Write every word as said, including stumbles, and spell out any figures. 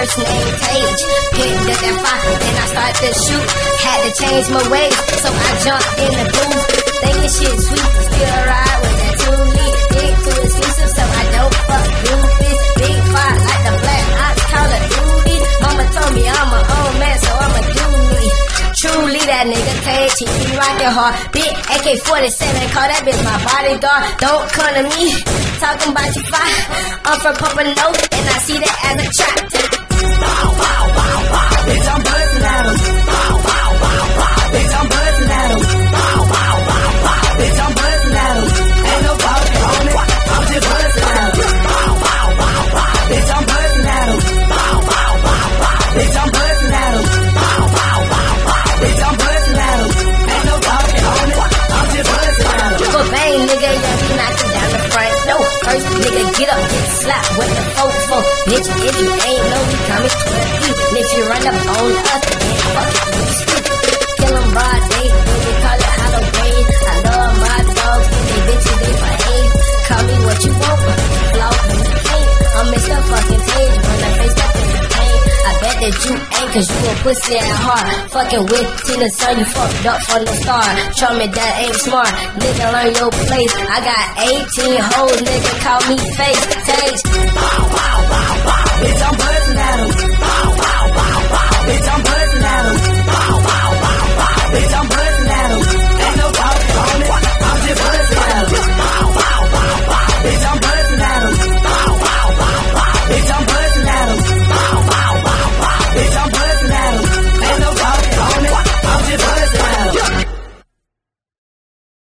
first name Tage. Picked up that fire, then I started to shoot. Had to change my ways, so I jumped in the booth. Thinking shit sweet, still ride with that two-lead. Big too exclusive, so I don't fuck goofies. Big fire like the black ox, call it duty. Mama told me I'm my own man, so I'ma do me. Truly that nigga Tage, he be rockin' hard. Big A K forty-seven, call that bitch my bodyguard. Don't come to me, talking about you fire. I'm from Pompano, and I see that as a trap. Bow, bow, bow, bow, bitch, I'm buzzing at him. Bow, bow, bow, bow, bitch, I'm buzzing at him. Bow, bow, bow, bow, bitch, I'm buzzing at him. Ain't no talking on it, I'm just buzzing at him. Bow, bow, bow, bow, bitch, I'm buzzing at him. Bow, bow, bow, bow, bitch, I'm buzzing at him. Bow, bow, bow, bow, bitch, I'm buzzing at him. Ain't no talking on it, I'm just buzzing at him. But bang, nigga, yeah, we knockin' down the front door. First nigga, get up, get slapped with the fofo. Bitch, if you ain't know, we coming toward you. And if you run up on us, then fuck it, you stupid. Kill 'em broad day, then we call it Halloween. I love my dogs, and they bitches, they behave. Call me what you want, but flaw when you can't. I'm Mister Fucking Tage, when I face up in the pain. I bet that you ain't, cause you a pussy at heart. Fucking with Tina, son, you fucked up for no star. Show me that ain't smart, nigga, learn your place. I got eighteen hoes, nigga, call me face Tage. Bow, bow, bow.